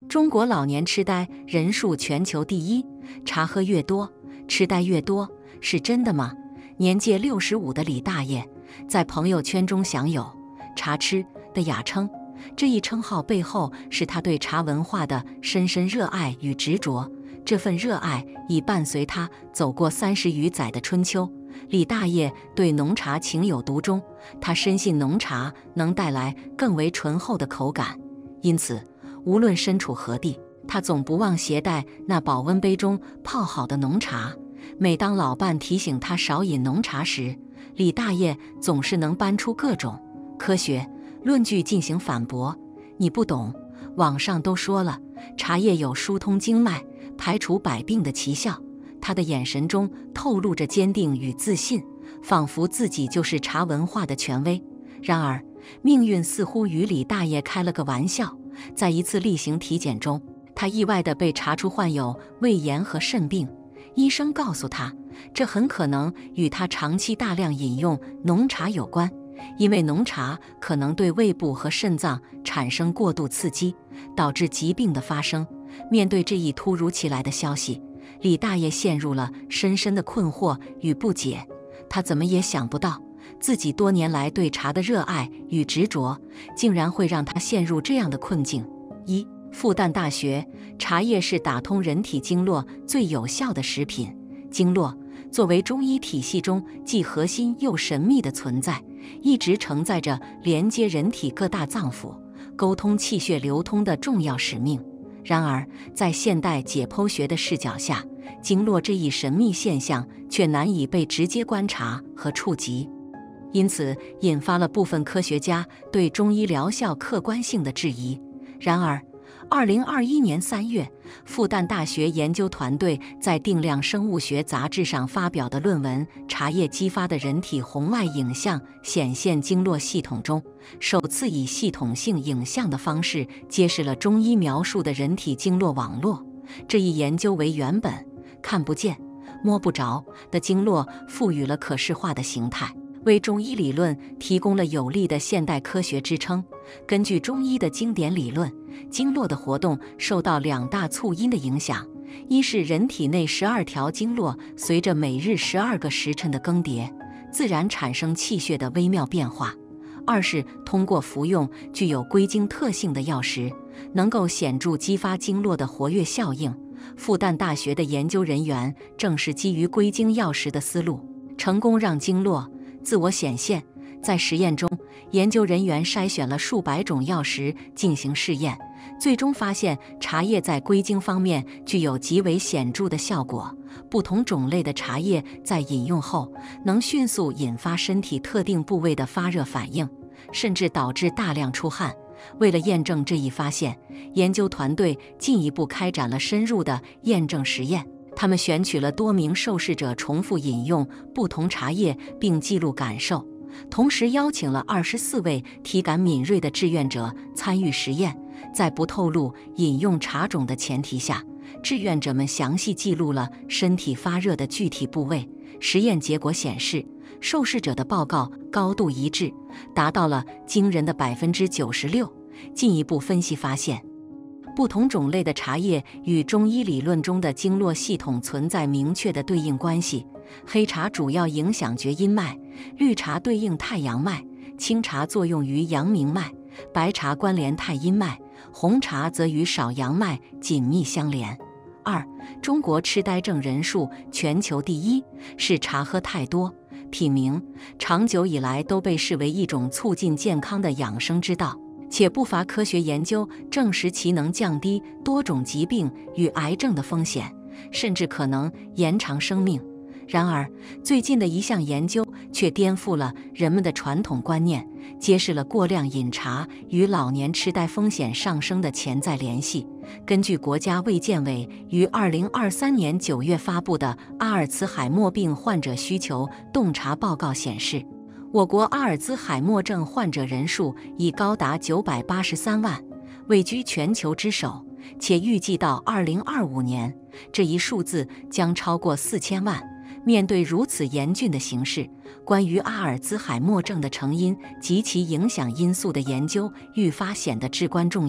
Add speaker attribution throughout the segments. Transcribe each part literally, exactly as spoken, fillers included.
Speaker 1: 中国老年痴呆人数全球第一，茶喝越多，痴呆越多，是真的吗？年届六十五的李大爷在朋友圈中享有“茶痴”的雅称，这一称号背后是他对茶文化的深深热爱与执着。这份热爱已伴随他走过三十余载的春秋。李大爷对浓茶情有独钟，他深信浓茶能带来更为醇厚的口感，因此无论身处何地，他总不忘携带那保温杯中泡好的浓茶。每当老伴提醒他少饮浓茶时，李大爷总是能搬出各种科学论据进行反驳。你不懂，网上都说了，茶叶有疏通经脉、排除百病的奇效。他的眼神中透露着坚定与自信，仿佛自己就是茶文化的权威。然而，命运似乎与李大爷开了个玩笑，在一次例行体检中，他意外地被查出患有胃炎和肾病。医生告诉他，这很可能与他长期大量饮用浓茶有关，因为浓茶可能对胃部和肾脏产生过度刺激，导致疾病的发生。面对这一突如其来的消息，李大爷陷入了深深的困惑与不解。他怎么也想不到，自己多年来对茶的热爱与执着，竟然会让他陷入这样的困境。一、复旦大学，茶叶是打通人体经络最有效的食品。经络作为中医体系中既核心又神秘的存在，一直承载着连接人体各大脏腑、沟通气血流通的重要使命。然而，在现代解剖学的视角下，经络这一神秘现象却难以被直接观察和触及，因此引发了部分科学家对中医疗效客观性的质疑。然而，二零二一年三月，复旦大学研究团队在《定量生物学》杂志上发表的论文《茶叶激发的人体红外影像显现经络系统》中，首次以系统性影像的方式揭示了中医描述的人体经络网络。这一研究为原本看不见、摸不着的经络赋予了可视化的形态，为中医理论提供了有力的现代科学支撑。根据中医的经典理论，经络的活动受到两大促因的影响：一是人体内十二条经络随着每日十二个时辰的更迭，自然产生气血的微妙变化；二是通过服用具有归经特性的药食，能够显著激发经络的活跃效应。复旦大学的研究人员正是基于归经药食的思路，成功让经络自我显现。在实验中，研究人员筛选了数百种药食进行试验，最终发现茶叶在归经方面具有极为显著的效果。不同种类的茶叶在饮用后，能迅速引发身体特定部位的发热反应，甚至导致大量出汗。为了验证这一发现，研究团队进一步开展了深入的验证实验。他们选取了多名受试者重复饮用不同茶叶并记录感受，同时邀请了二十四位体感敏锐的志愿者参与实验。在不透露饮用茶种的前提下，志愿者们详细记录了身体发热的具体部位。实验结果显示，受试者的报告高度一致，达到了惊人的百分之九十六。进一步分析发现，不同种类的茶叶与中医理论中的经络系统存在明确的对应关系。黑茶主要影响厥阴脉，绿茶对应太阳脉，青茶作用于阳明脉，白茶关联太阴脉，红茶则与少阳脉紧密相连。二、中国痴呆症人数全球第一，是茶喝太多。品茗长久以来都被视为一种促进健康的养生之道，且不乏科学研究证实其能降低多种疾病与癌症的风险，甚至可能延长生命。然而，最近的一项研究却颠覆了人们的传统观念，揭示了过量饮茶与老年痴呆风险上升的潜在联系。根据国家卫健委于二零二三年九月发布的阿尔茨海默病患者需求洞察报告显示，我国阿尔兹海默症患者人数已高达九百八十三万，位居全球之首，且预计到二零二五年，这一数字将超过四千万。面对如此严峻的形势，关于阿尔兹海默症的成因及其影响因素的研究愈发显得至关重要。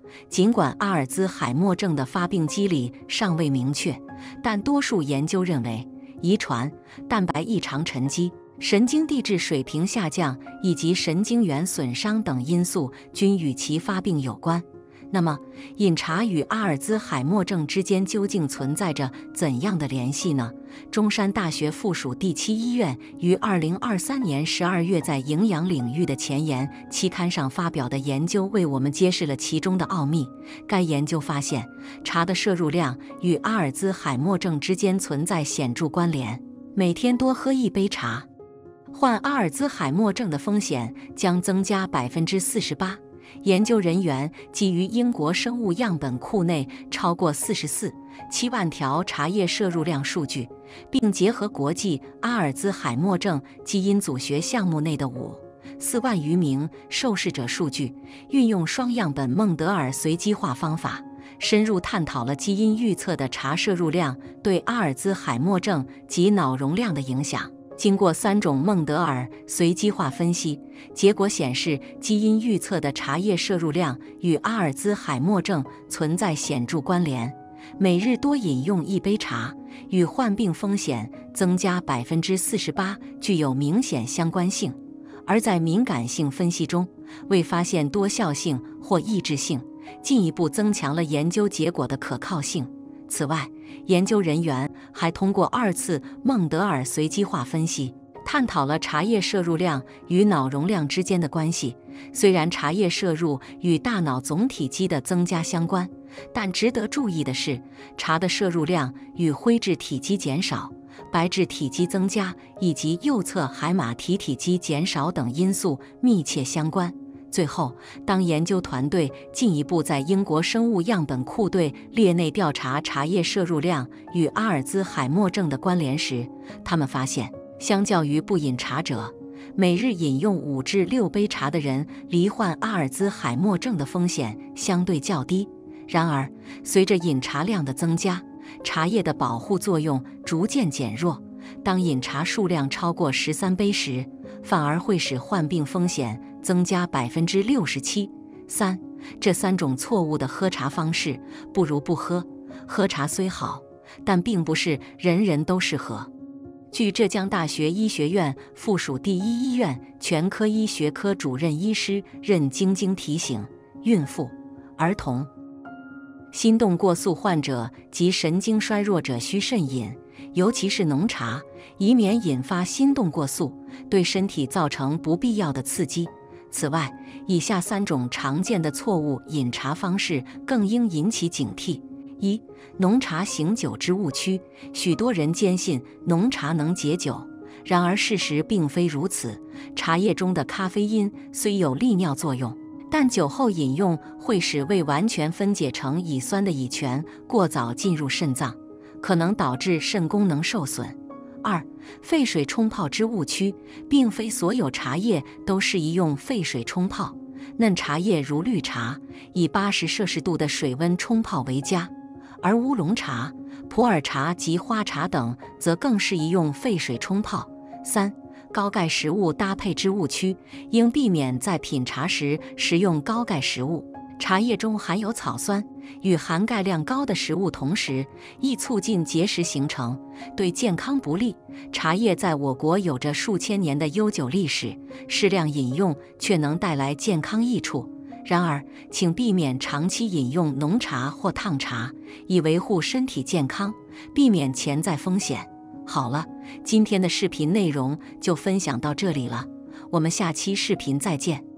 Speaker 1: 尽管阿尔兹海默症的发病机理尚未明确，但多数研究认为，遗传、蛋白异常沉积、神经递质水平下降以及神经元损伤等因素均与其发病有关。那么，饮茶与阿尔兹海默症之间究竟存在着怎样的联系呢？中山大学附属第七医院于二零二三年十二月在营养领域的前沿期刊上发表的研究，为我们揭示了其中的奥秘。该研究发现，茶的摄入量与阿尔兹海默症之间存在显著关联。每天多喝一杯茶，患阿尔兹海默症的风险将增加百分之四十八。研究人员基于英国生物样本库内超过四十四点七万条茶叶摄入量数据，并结合国际阿尔兹海默症基因组学项目内的五四万余名受试者数据，运用双样本孟德尔随机化方法，深入探讨了基因预测的茶摄入量对阿尔兹海默症及脑容量的影响。经过三种孟德尔随机化分析，结果显示，基因预测的茶叶摄入量与阿尔兹海默症存在显著关联。每日多饮用一杯茶，与患病风险增加百分之四十八具有明显相关性。而在敏感性分析中，未发现多效性或抑制性，进一步增强了研究结果的可靠性。此外，研究人员还通过二次孟德尔随机化分析，探讨了茶叶摄入量与脑容量之间的关系。虽然茶叶摄入与大脑总体积的增加相关，但值得注意的是，茶的摄入量与灰质体积减少、白质体积增加以及右侧海马体体积减少等因素密切相关。最后，当研究团队进一步在英国生物样本库队列内调查茶叶摄入量与阿尔兹海默症的关联时，他们发现，相较于不饮茶者，每日饮用五至六杯茶的人，罹患阿尔兹海默症的风险相对较低。然而，随着饮茶量的增加，茶叶的保护作用逐渐减弱。当饮茶数量超过十三杯时，反而会使患病风险增加百分之六十七。三，这三种错误的喝茶方式不如不喝。喝茶虽好，但并不是人人都适合。据浙江大学医学院附属第一医院全科医学科主任医师任晶晶提醒，孕妇、儿童、心动过速患者及神经衰弱者需慎饮，尤其是浓茶，以免引发心动过速，对身体造成不必要的刺激。此外，以下三种常见的错误饮茶方式更应引起警惕。一、浓茶醒酒之误区。许多人坚信浓茶能解酒，然而事实并非如此。茶叶中的咖啡因虽有利尿作用，但酒后饮用会使未完全分解成乙酸的乙醛过早进入肾脏，可能导致肾功能受损。二、沸水冲泡之误区。并非所有茶叶都适宜用沸水冲泡，嫩茶叶如绿茶，以八十摄氏度的水温冲泡为佳，而乌龙茶、普洱茶及花茶等则更适宜用沸水冲泡。三、高钙食物搭配之误区。应避免在品茶时食用高钙食物。茶叶中含有草酸，与含钙量高的食物同时，易促进结石形成，对健康不利。茶叶在我国有着数千年的悠久历史，适量饮用却能带来健康益处。然而，请避免长期饮用浓茶或烫茶，以维护身体健康，避免潜在风险。好了，今天的视频内容就分享到这里了，我们下期视频再见。